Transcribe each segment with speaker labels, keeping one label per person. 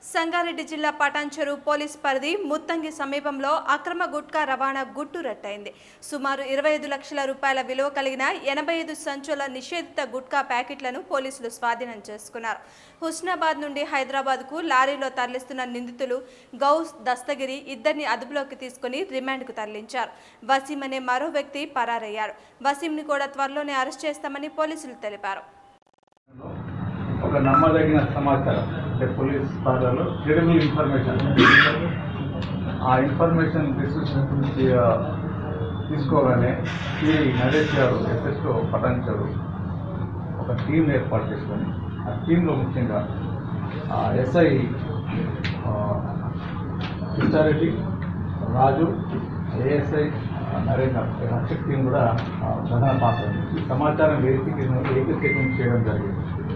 Speaker 1: సంగారెడ్డి జిల్లా పటాన్చెరు పోలీస్ పరిధి ముత్తంగి సమీపంలో అక్రమ గుట్కా రవాణా గుట్టురట్టయింది. సుమారు 25 లక్షల రూపాయల విలువ కలిగిన 85 సంచుల నిషేధిత గుట్కా ప్యాకెట్లను పోలీసులు స్వాధీనం చేసుకున్నారు. హుస్నాబాద్ నుండి హైదరాబాద్కు లారీలో తరలిస్తున్న నిందితులు గౌస్ దస్తగిరి ఇద్దరిని అదుపులోకి తీసుకుని రిమాండ్కు తరలించారు. వసీం అనే మరో వ్యక్తి పరారయ్యారు. వసీంని కూడా త్వరలోనే అరెస్ట్ చేస్తామని పోలీసులు తెలిపారు.
Speaker 2: ఒక నమ్మదగిన సమాచారం అంటే పోలీస్ పార్టీలో క్రెడిబుల్ ఇన్ఫర్మేషన్ ఆ ఇన్ఫర్మేషన్ తీసుకోగానే ఈ నరేష్ గారు ఎస్ఎస్ఓ పటాన్చెరు ఒక టీం ఏర్పాటు చేసుకొని ఆ టీంలో ముఖ్యంగా SI Krishnareddy Raju ASI Naresh Rakshak team కూడా ప్రధాన పాత్ర ఈ సమాచారం వెహికల్ చెకింగ్ చేయడం జరిగింది.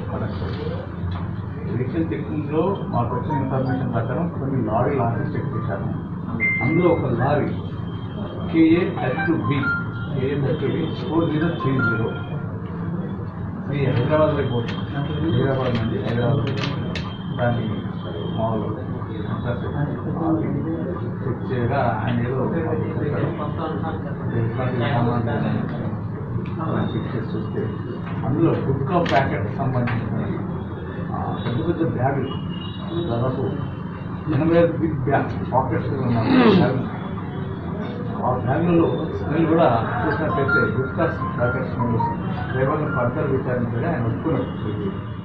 Speaker 2: వెహికల్ చెకింగ్లో మాకు వచ్చిన ఇన్ఫర్మేషన్ ప్రకారం కొన్ని లారీ లాంచెస్ చెక్ చేశాము. అందులో ఒక లారీ KA-32B 4030 ఇది హైదరాబాద్ వైపు హైదరాబాద్ నుండి హైదరాబాద్ దాన్ని మామూలు చెక్ చేయగా ఆయన ఏదో చెక్ చేసి చూస్తే అందులో గుట్కా ప్యాకెట్ సంబంధించిన పెద్ద పెద్ద బ్యాగులు దాదాపు 85 బిగ్ బ్యాగ్ పాకెట్స్ ఉన్నాయి. ఆ బ్యాగులలో స్మెల్ కూడా చూసినట్లయితే గుట్కా ప్యాకెట్ స్మెల్ వస్తుంది. డ్రైవర్ని ఫర్దర్ విచారించగా ఆయన ఒప్పుకున్నారు.